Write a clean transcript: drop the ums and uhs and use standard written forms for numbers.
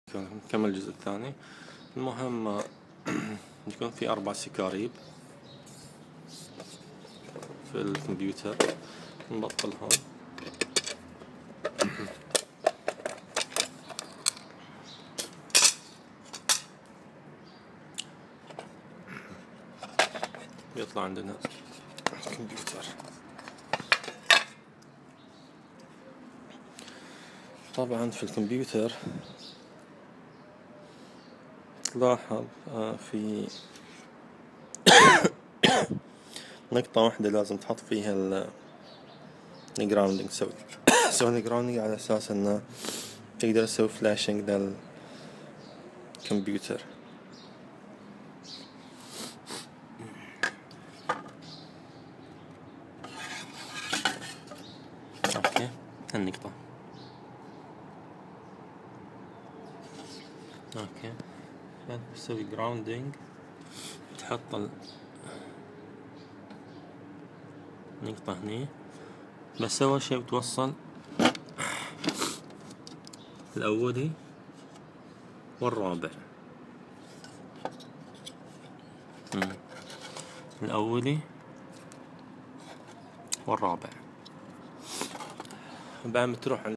نكمل الجزء الثاني. المهم يكون في 4 سكاريب في الكمبيوتر، نبطلهم. يطلع عندنا الكمبيوتر. طبعا في الكمبيوتر تلاحظ في نقطة واحدة لازم تحط فيها الجراوندينج. سوي الجراوندينج على أساس إنه تقدر تسوي فلاشينج للكمبيوتر. اوكي، هالنقطة. اوكي، تسوي جراوندينج، تحط النقطة هني، بس أول شي بتوصل الأولي والرابع. الأولي والرابع. بعد ما تروح